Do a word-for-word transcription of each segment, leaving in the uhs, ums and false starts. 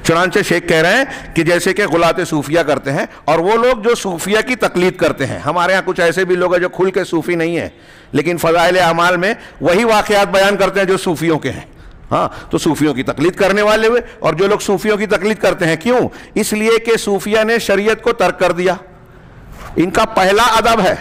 چنانچہ شیخ کہہ رہے ہیں کہ جیسے کہ غلاۃ صوفیہ کرتے ہیں، اور وہ لوگ جو صوفیہ کی تقلید کرتے ہیں، ہمارے ہاں کچھ ایسے بھی لوگ ہیں جو کھل کے صوفی نہیں ہیں لیکن فضائل اعمال میں وہی واقعات بیان کرتے ہیں جو صوفیوں کے ہیں، ہاں تو صوفیوں کی تقلید کرنے والے ہوئے. اور جو لوگ صوفیوں کی تقلید کرتے ہیں کیوں؟ اس لیے کہ صوفیہ نے شریعت کو ترک کر دیا. ان کا پہلا ادب ہے،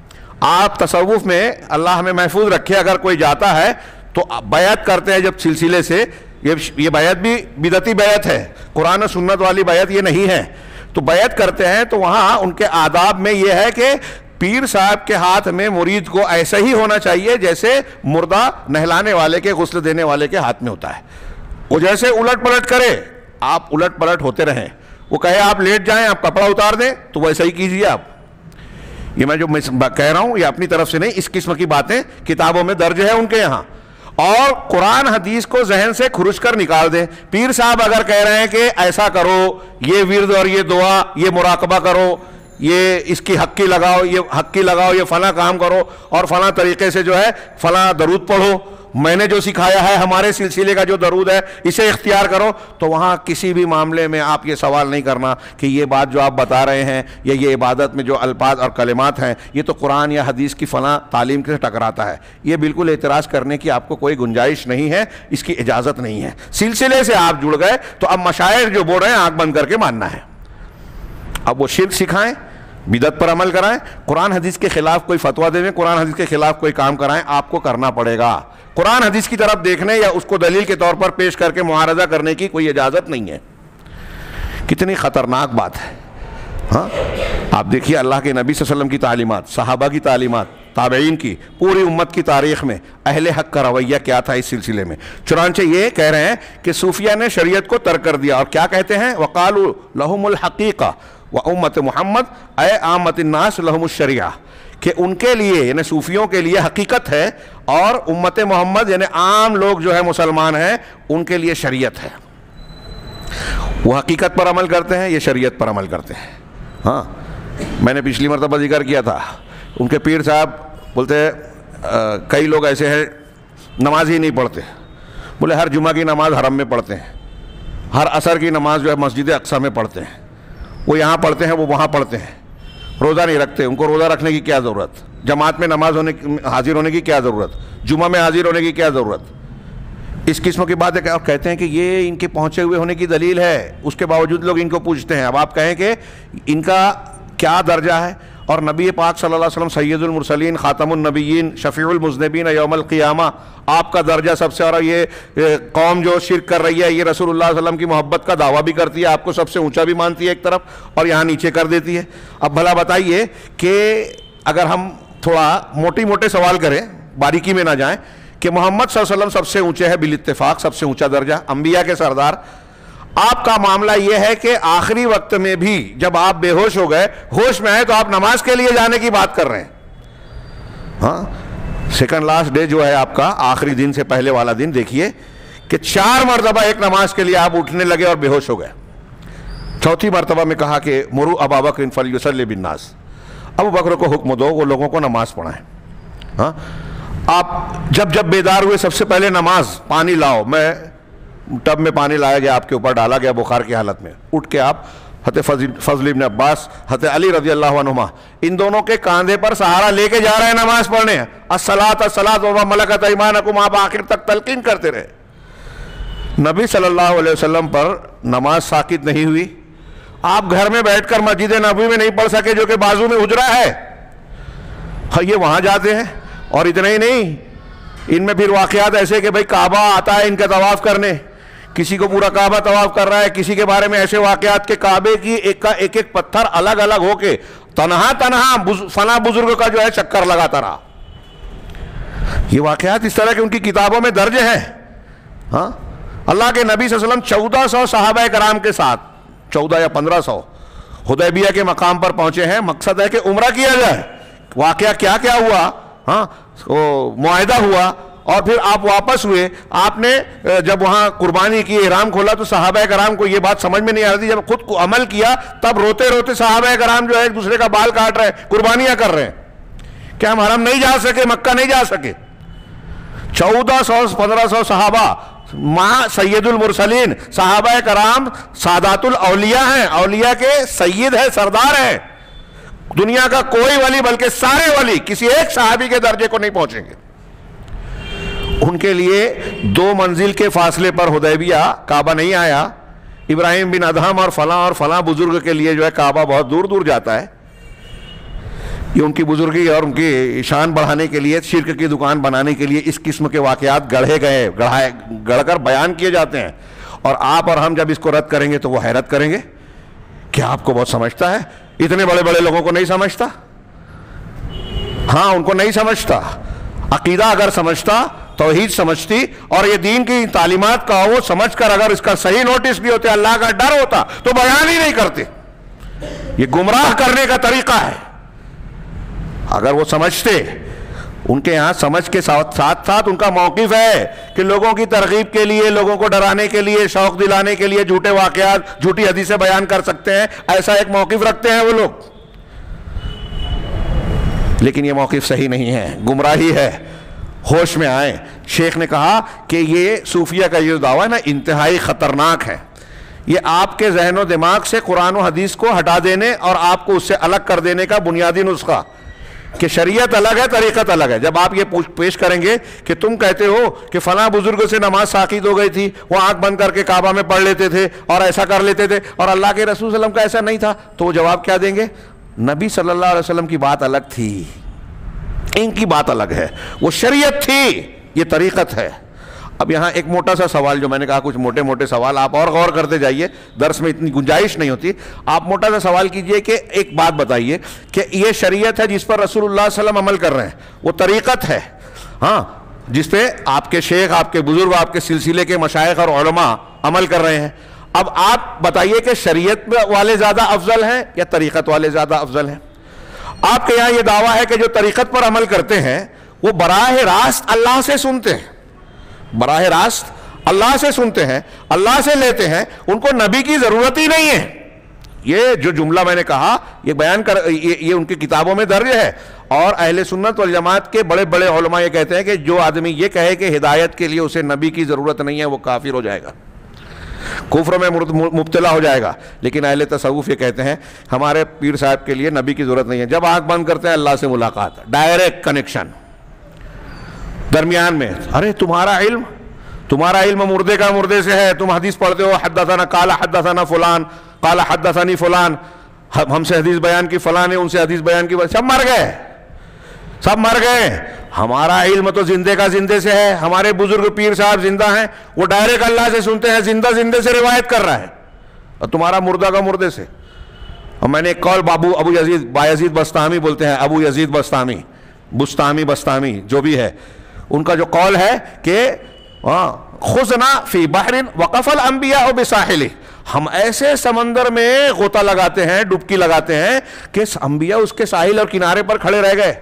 آپ تصوف میں اللہ ہمیں محفوظ رکھے اگر کوئی جاتا ہے تو بیعت کرتے ہیں جب سلسلے سے، یہ بیعت بھی بدعتی بیعت ہے، قرآن و سنت والی بیعت یہ نہیں ہے، تو بیعت کرتے ہیں تو وہاں ان کے آداب میں یہ ہے کہ پیر صاحب کے ہاتھ میں مرید کو ایسا ہی ہونا چاہیے جیسے مردہ نہلانے والے کے، غسل دینے والے کے ہاتھ میں ہوتا ہے. وہ جیسے الٹ پلٹ کرے آپ الٹ پلٹ ہوتے رہیں، وہ کہے آپ لیٹ جائیں آپ کپڑا اتار دیں تو ویسا ہی کیجئے آپ. یہ میں جو کہہ رہا ہوں یہ اپنی طرف سے نہیں، اس قسم کی باتیں کتابوں میں درج ہے ان کے یہاں. اور قرآن حدیث کو ذہن سے کھرچ کر نکال دیں. پیر صاحب اگر کہہ رہے ہیں کہ ایسا کرو، یہ ورد اور یہ دعا، یہ مراقبہ کرو، یہ اس کی حقی لگاؤ، یہ حقی لگاؤ، یہ فلاں کام کرو اور فلاں طریقے سے جو ہے فلاں درود پڑھو، میں نے جو سکھایا ہے ہمارے سلسلے کا جو درود ہے اسے اختیار کرو، تو وہاں کسی بھی معاملے میں آپ یہ سوال نہیں کرنا کہ یہ بات جو آپ بتا رہے ہیں یا یہ عبادت میں جو الفاظ اور کلمات ہیں یہ تو قرآن یا حدیث کی فلاں تعلیم سے ٹکراتا ہے. یہ بالکل اعتراض کرنے کی آپ کو کوئی گنجائش نہیں ہے، اس کی اجازت نہیں ہے. سلسلے سے آپ جڑ گئے تو اب مشائخ جو بول رہے ہیں آنکھ بند کر کے ماننا ہے. اب وہ شرک سکھائیں، بدعت پر عمل کرائیں، قرآن حدیث کے خلاف کوئی فتویٰ دیں، قرآن حدیث کے خلاف کوئی کام کرائیں، آپ کو کرنا پڑے گا. قرآن حدیث کی طرف دیکھنے یا اس کو دلیل کے طور پر پیش کر کے معارضہ کرنے کی کوئی اجازت نہیں ہے. کتنی خطرناک بات ہے. ہاں آپ دیکھیے اللہ کے نبی صلی اللہ علیہ وسلم کی تعلیمات، صحابہ کی تعلیمات، تابعین کی، پوری امت کی تاریخ میں اہل حق کا رویہ کیا تھا اس سلسلے میں. چنانچہ یہ کہہ رہے ہیں کہ صوفیہ نے شریعت کو ترک کر دیا، اور کیا کہتے ہیں؟ وقالوا لهم الحقیقہ وامت محمد اے عامت الناس لهم الشریعہ، کہ ان کے لیے یعنی صوفیوں کے لیے حقیقت ہے اور امت محمد یعنی عام لوگ جو ہے مسلمان ہیں ان کے لیے شریعت ہے. وہ حقیقت پر عمل کرتے ہیں، یہ شریعت پر عمل کرتے ہیں. ہاں میں نے پچھلی مرتبہ ذکر کیا تھا، ان کے پیر صاحب بولتے کئی لوگ ایسے ہیں نماز ہی نہیں پڑھتے، بولے ہر جمعہ کی نماز حرم میں پڑھتے ہیں، ہر عصر کی نماز جو ہے مسجد اقصی میں پڑھتے ہیں، وہ یہاں پڑھتے ہیں وہ وہاں پڑھتے ہیں، روزہ نہیں رکھتے. ان کو روزہ رکھنے کی کیا ضرورت؟ جماعت میں نماز ہونے حاضر ہونے کی کیا ضرورت؟ جمعہ میں حاضر ہونے کی کیا ضرورت؟ اس قسم کی بات ہے. اور کہتے ہیں کہ یہ ان کے پہنچے ہوئے ہونے کی دلیل ہے، اس کے باوجود لوگ ان کو پوچھتے ہیں. اب آپ کہیں کہ ان کا کیا درجہ ہے؟ اور نبی پاک صلی اللہ علیہ وسلم سید المرسلین، خاتم النبیین، شفیع المذنبین یوم القیامہ، آپ کا درجہ سب سے، اور یہ قوم جو شرک کر رہی ہے یہ رسول اللہ صلی اللہ علیہ وسلم کی محبت کا دعویٰ بھی کرتی ہے، آپ کو سب سے اونچا بھی مانتی ہے ایک طرف اور یہاں نیچے کر دیتی ہے. اب بھلا بتائیے کہ اگر ہم تھوڑا موٹی موٹے سوال کریں، باریکی میں نہ جائیں، کہ محمد صلی اللہ علیہ وسلم سب سے اونچے ہے بالاتفاق، سب سے اونچا درجہ، انبیاء کے سردار. آپ کا معاملہ یہ ہے کہ آخری وقت میں بھی جب آپ بے ہوش ہو گئے، ہوش میں آئے تو آپ نماز کے لیے جانے کی بات کر رہے ہیں. ہاں سیکنڈ لاسٹ ڈے جو ہے آپ کا، آخری دن سے پہلے والا دن، دیکھیے کہ چار مرتبہ ایک نماز کے لیے آپ اٹھنے لگے اور بے ہوش ہو گئے. چوتھی مرتبہ میں کہا کہ مرو ابا بکر فلیصلی بالناس، ابو بکر کو حکم دو وہ لوگوں کو نماز پڑھائیں. ہاں آپ جب جب بیدار ہوئے سب سے پہلے نماز، پانی لاؤ، میں ٹب میں پانی لایا گیا آپ کے اوپر ڈالا گیا بخار کی حالت میں، اٹھ کے آپ حضرت فضل ابن عباس، حضرت علی رضی اللہ عنہما، ان دونوں کے کاندھے پر سہارا لے کے جا رہے ہیں نماز پڑھنے. الصلاۃ الصلاۃ وما ملکت ایمانکم، آپ آخر تک تلقین کرتے رہے. نبی صلی اللہ علیہ وسلم پر نماز ساکت نہیں ہوئی. آپ گھر میں بیٹھ کر مسجد نبوی میں نہیں پڑھ سکے جو کہ بازو میں حجرہ ہے، یہ وہاں جاتے ہیں. اور اتنا ہی نہیں، ان میں پھر واقعات ایسے کہ بھئی کعبہ آتا ہے ان کا طواف کرنے، کسی کو پورا کعبہ طواف کر رہا ہے، کسی کے بارے میں ایسے واقعات کہ کعبے کی ایک کا ایک ایک پتھر الگ الگ ہو کے تنہا تنہا فلاں بزرگ کا جو ہے چکر لگاتا رہا. یہ واقعات اس طرح کہ ان کی کتابوں میں درج ہیں. ہاں اللہ کے نبی صلی اللہ علیہ وسلم چودہ سو صحابہ کرام کے ساتھ، چودہ یا پندرہ سو حدیبیہ کے مقام پر پہنچے ہیں. مقصد ہے کہ عمرہ کیا جائے. واقعہ کیا کیا ہوا؟ ہاں معاہدہ ہوا اور پھر آپ واپس ہوئے. آپ نے جب وہاں قربانی کی، احرام کھولا تو صحابہ کرام کو یہ بات سمجھ میں نہیں آ رہی تھی. جب خود کو عمل کیا تب روتے روتے صحابہ کرام جو ہے ایک دوسرے کا بال کاٹ رہے ہیں، قربانیاں کر رہے ہیں کہ ہم حرم نہیں جا سکے، مکہ نہیں جا سکے. چودہ سو پندرہ سو صحابہ ماں سید المرسلین، صحابہ کرام سادات الاولیاء ہیں، اولیاء کے سید ہیں، سردار ہیں. دنیا کا کوئی ولی بلکہ سارے ولی کسی ایک صحابی کے درجے کو نہیں پہنچیں گے. ان کے لیے دو منزل کے فاصلے پر حدیبیہ کعبہ نہیں آیا. ابراہیم بن ادہم اور فلاں اور فلاں بزرگ کے لیے جو ہے کعبہ بہت دور دور جاتا ہے. یہ ان کی بزرگی اور ان کی شان بڑھانے کے لیے، شرک کی دکان بنانے کے لیے اس قسم کے واقعات گڑھے گئے، گڑھائے گڑھ کر بیان کیے جاتے ہیں. اور آپ اور ہم جب اس کو رد کریں گے تو وہ حیرت کریں گے کہ آپ کو بہت سمجھتا ہے. اتنے بڑے بڑے لوگوں کو نہیں سمجھتا. ہاں ان کو نہیں سمجھتا. عقیدہ اگر سمجھتا، توحید سمجھتی اور یہ دین کی تعلیمات کا وہ سمجھ کر اگر اس کا صحیح نوٹس بھی ہوتے، اللہ کا ڈر ہوتا تو بیان ہی نہیں کرتے. یہ گمراہ کرنے کا طریقہ ہے. اگر وہ سمجھتے، ان کے یہاں سمجھ کے ساتھ ساتھ ساتھ ان کا موقف ہے کہ لوگوں کی ترغیب کے لیے، لوگوں کو ڈرانے کے لیے، شوق دلانے کے لیے جھوٹے واقعات، جھوٹی حدیثیں بیان کر سکتے ہیں. ایسا ایک موقف رکھتے ہیں وہ لوگ. لیکن یہ موقف صحیح نہیں ہے، گمراہی ہے. ہوش میں آئیں. شیخ نے کہا کہ یہ صوفیہ کا یہ دعویٰ ہے نا، انتہائی خطرناک ہے. یہ آپ کے ذہن و دماغ سے قرآن و حدیث کو ہٹا دینے اور آپ کو اس سے الگ کر دینے کا بنیادی نسخہ کہ شریعت الگ ہے، طریقت الگ ہے. جب آپ یہ پیش کریں گے کہ تم کہتے ہو کہ فلاں بزرگ سے نماز ساقط ہو گئی تھی، وہ آنکھ بند کر کے کعبہ میں پڑھ لیتے تھے اور ایسا کر لیتے تھے، اور اللہ کے رسول صلی اللہ علیہ وسلم کا ایسا نہیں تھا، تو وہ جواب کیا دیں گے؟ نبی صلی اللہ علیہ وسلم کی بات الگ تھی، ان کی بات الگ ہے. وہ شریعت تھی، یہ طریقت ہے. اب یہاں ایک موٹا سا سوال، جو میں نے کہا کچھ موٹے موٹے سوال آپ اور غور کرتے جائیے، درس میں اتنی گنجائش نہیں ہوتی. آپ موٹا سا سوال کیجئے کہ ایک بات بتائیے کہ یہ شریعت ہے جس پر رسول اللہ صلی اللہ علیہ وسلم عمل کر رہے ہیں، وہ طریقت ہے ہاں جس پہ آپ کے شیخ، آپ کے بزرگ، آپ کے سلسلے کے مشائخ اور علماء عمل کر رہے ہیں. اب آپ بتائیے کہ شریعت والے زیادہ افضل ہیں یا طریقت والے زیادہ افضل ہیں؟ آپ کے یہاں یہ دعویٰ ہے کہ جو طریقت پر عمل کرتے ہیں وہ براہ راست اللہ سے سنتے ہیں، براہ راست اللہ سے سنتے ہیں، اللہ سے لیتے ہیں، ان کو نبی کی ضرورت ہی نہیں ہے. یہ جو جملہ میں نے کہا یہ بیان کر یہ, یہ ان کی کتابوں میں درج ہے. اور اہل سنت والجماعت کے بڑے بڑے علماء یہ کہتے ہیں کہ جو آدمی یہ کہے کہ ہدایت کے لیے اسے نبی کی ضرورت نہیں ہے وہ کافر ہو جائے گا، کفر میں مبتلا ہو جائے گا. لیکن اہل تصوف یہ کہتے ہیں ہمارے پیر صاحب کے لیے نبی کی ضرورت نہیں ہے. جب آنکھ بند کرتے ہیں اللہ سے ملاقات، ڈائریکٹ کنیکشن. درمیان میں ارے تمہارا علم تمہارا علم مردے کا مردے سے ہے. تم حدیث پڑھتے ہو حدثنا قال حدثنا فلان قال حدثنی فلان، ہم سے حدیث بیان کی فلاں نے، ان سے حدیث بیان کی، سب مر گئے سب مر گئے. ہمارا علم تو زندے کا زندے سے ہے. ہمارے بزرگ پیر صاحب زندہ ہیں، وہ ڈائریکٹ اللہ سے سنتے ہیں، زندہ زندے سے روایت کر رہا ہے، اور تمہارا مردہ کا مردے سے. اور میں نے ایک قول بابو ابو یزید بایزید بستامی بولتے ہیں، ابو یزید بستامی، بستامی بستامی جو بھی ہے، ان کا جو قول ہے کہ خذنا فی بحر وقف الانبیاء بساحلہ، ہم ایسے سمندر میں غوطہ لگاتے ہیں، ڈبکی لگاتے ہیں کہ انبیاء اس کے ساحل اور کنارے پر کھڑے رہ گئے.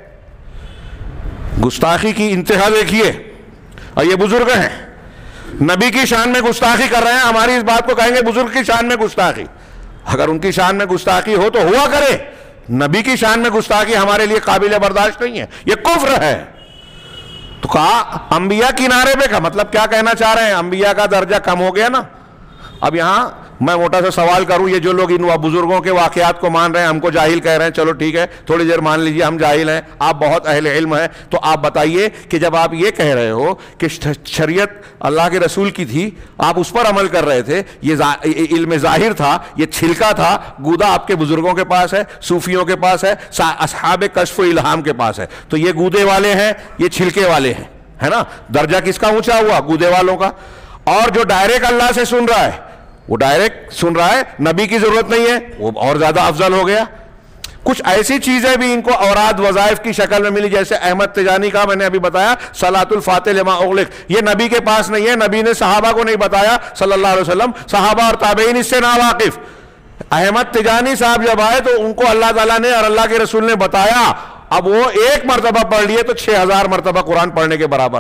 گستاخی کی انتہا دیکھیے. اور یہ بزرگ ہیں، نبی کی شان میں گستاخی کر رہے ہیں. ہماری اس بات کو کہیں گے بزرگ کی شان میں گستاخی. اگر ان کی شان میں گستاخی ہو تو ہوا کرے، نبی کی شان میں گستاخی ہمارے لیے قابل برداشت نہیں ہے، یہ کفر ہے. تو کہا انبیاء کنارے پہ، کا مطلب کیا کہنا چاہ رہے ہیں؟ انبیاء کا درجہ کم ہو گیا نا. اب یہاں میں موٹا سا سوال کروں، یہ جو لوگ ان بزرگوں کے واقعات کو مان رہے ہیں، ہم کو جاہل کہہ رہے ہیں، چلو ٹھیک ہے تھوڑی دیر مان لیجئے ہم جاہل ہیں، آپ بہت اہل علم ہیں، تو آپ بتائیے کہ جب آپ یہ کہہ رہے ہو کہ شریعت اللہ کے رسول کی تھی، آپ اس پر عمل کر رہے تھے، یہ علم ظاہر تھا، یہ چھلکا تھا، گودا آپ کے بزرگوں کے پاس ہے، صوفیوں کے پاس ہے، اصحاب کشف و الہام کے پاس ہے، تو یہ گودے والے ہیں، یہ چھلکے والے ہیں، ہے نا. درجہ کس کا اونچا ہوا؟ گودے والوں کا. اور جو ڈائریکٹ اللہ سے سن رہا ہے، وہ ڈائریکٹ سن رہا ہے، نبی کی ضرورت نہیں ہے، وہ اور زیادہ افضل ہو گیا. کچھ ایسی چیزیں بھی ان کو اوراد وظائف کی شکل میں ملی، جیسے احمد تجانی کا میں نے ابھی بتایا صلاۃ الفاتح لما اغلق، یہ نبی کے پاس نہیں ہے، نبی نے صحابہ کو نہیں بتایا صلی اللہ علیہ وسلم، صحابہ اور تابعین اس سے ناواقف. احمد تجانی صاحب جب آئے تو ان کو اللہ تعالیٰ نے اور اللہ کے رسول نے بتایا. اب وہ ایک مرتبہ پڑھ لیے تو چھ ہزار مرتبہ قرآن پڑھنے کے برابر.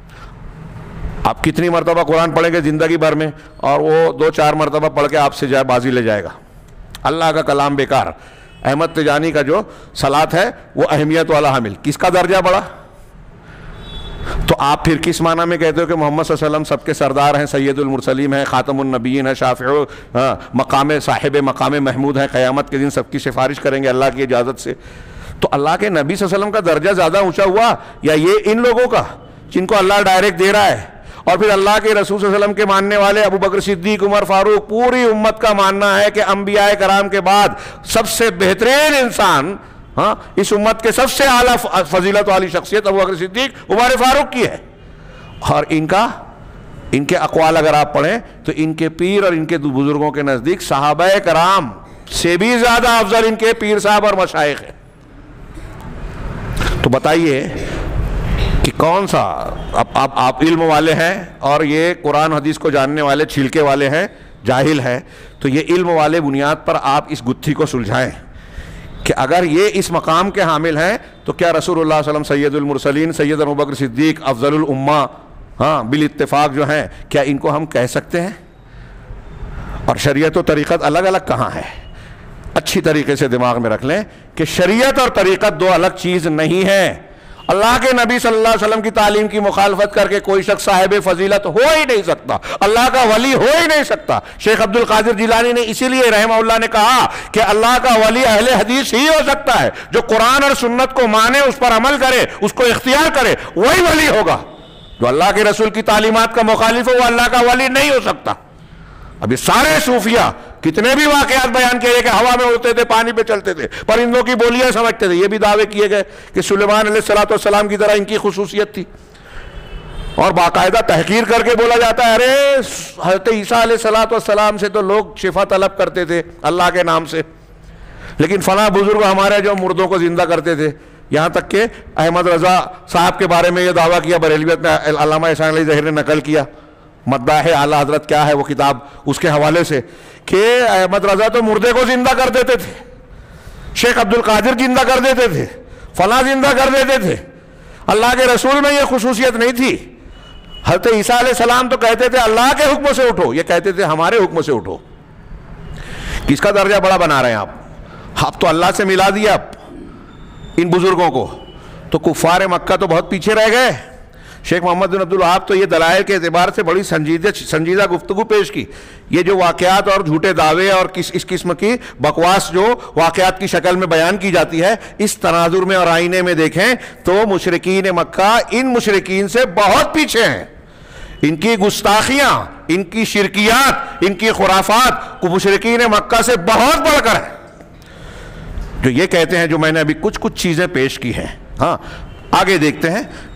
آپ کتنی مرتبہ قرآن پڑھیں گے زندگی بھر میں؟ اور وہ دو چار مرتبہ پڑھ کے آپ سے جائے بازی لے جائے گا. اللہ کا کلام بیکار. احمد تجانی کا جو صلاۃ ہے وہ اہمیت والا حامل. کس کا درجہ بڑھا؟ تو آپ پھر کس معنی میں کہتے ہو کہ محمد صلی اللہ علیہ وسلم سب کے سردار ہیں، سید المرسلین ہیں، خاتم النبیین ہیں، شافع مقام صاحب مقام محمود ہیں، قیامت کے دن سب کی سفارش کریں گے اللہ کی اجازت سے؟ تو اللہ کے نبی صلی اللہ علیہ وسلم کا درجہ زیادہ اونچا ہوا یا یہ ان لوگوں کا جن کو اللہ ڈائریکٹ دے رہا ہے؟ اور پھر اللہ کے رسول صلی اللہ علیہ وسلم کے ماننے والے ابو بکر صدیق، عمر فاروق، پوری امت کا ماننا ہے کہ انبیاء کرام کے بعد سب سے بہترین انسان، ہاں، اس امت کے سب سے اعلیٰ فضیلت والی شخصیت ابو بکر صدیق، عمر فاروق کی ہے۔ اور ان کا ان کے اقوال اگر آپ پڑھیں تو ان کے پیر اور ان کے بزرگوں کے نزدیک صحابہ کرام سے بھی زیادہ افضل ان کے پیر صاحب اور مشائخ ہیں۔ تو بتائیے کہ کون سا، آپ آپ علم والے ہیں اور یہ قرآن حدیث کو جاننے والے چھلکے والے ہیں، جاہل ہیں، تو یہ علم والے بنیاد پر آپ اس گتھی کو سلجھائیں کہ اگر یہ اس مقام کے حامل ہیں تو کیا رسول اللہ صلی اللہ علیہ وسلم سید المرسلین، سید ابوبکر صدیق، افضل الامہ، ہاں بالاتفاق جو ہیں، کیا ان کو ہم کہہ سکتے ہیں؟ اور شریعت و طریقت الگ الگ کہاں ہے؟ اچھی طریقے سے دماغ میں رکھ لیں کہ شریعت اور طریقت دو الگ چیز نہیں ہے۔ اللہ کے نبی صلی اللہ علیہ وسلم کی تعلیم کی مخالفت کر کے کوئی شخص صاحب فضیلت ہو ہی نہیں سکتا، اللہ کا ولی ہو ہی نہیں سکتا۔ شیخ عبد القادر جیلانی نے اسی لیے رحمہ اللہ نے کہا کہ اللہ کا ولی اہل حدیث ہی ہو سکتا ہے، جو قرآن اور سنت کو مانے، اس پر عمل کرے، اس کو اختیار کرے، وہی ولی ہوگا۔ جو اللہ کے رسول کی تعلیمات کا مخالف ہو وہ اللہ کا ولی نہیں ہو سکتا۔ اب یہ سارے صوفیہ کتنے بھی واقعات بیان کیے کہ ہوا میں اڑتے تھے، پانی پہ چلتے تھے، پرندوں کی بولیاں سمجھتے تھے، یہ بھی دعوے کیے گئے کہ سلیمان علیہ السلام کی طرح ان کی خصوصیت تھی، اور باقاعدہ تحقیر کر کے بولا جاتا ہے ارے حضرت عیسیٰ علیہ السلام سے تو لوگ شفا طلب کرتے تھے اللہ کے نام سے، لیکن فلاں بزرگ ہمارے جو مردوں کو زندہ کرتے تھے۔ یہاں تک کہ احمد رضا صاحب کے بارے میں یہ دعویٰ کیا، بریلویت میں علامہ احسان علی ظاہر نے نقل کیا، مداح اعلیٰ حضرت کیا ہے وہ کتاب، اس کے حوالے سے، کہ احمد رضا تو مردے کو زندہ کر دیتے تھے، شیخ عبد القادر زندہ کر دیتے تھے، فلاں زندہ کر دیتے تھے، اللہ کے رسول میں یہ خصوصیت نہیں تھی۔ حضرت عیسیٰ علیہ السلام تو کہتے تھے اللہ کے حکم سے اٹھو، یہ کہتے تھے ہمارے حکم سے اٹھو۔ کس کا درجہ بڑا بنا رہے ہیں آپ؟ آپ تو اللہ سے ملا دیا آپ ان بزرگوں کو، تو کفار مکہ تو بہت پیچھے رہ گئے۔ شیخ محمد بن عبد الوہاب تو یہ دلائل کے اعتبار سے بڑی سنجیدہ سنجیدہ گفتگو پیش کی۔ یہ جو واقعات اور جھوٹے دعوے اور کس اس قسم کی بکواس جو واقعات کی شکل میں بیان کی جاتی ہے، اس تناظر میں اور آئینے میں دیکھیں تو مشرکین مکہ ان مشرکین سے بہت پیچھے ہیں۔ ان کی گستاخیاں، ان کی شرکیات، ان کی خرافات کو مشرکین مکہ سے بہت بڑھ کر ہے، جو یہ کہتے ہیں جو میں نے ابھی کچھ کچھ چیزیں پیش کی ہیں۔ ہاں آگے دیکھتے ہیں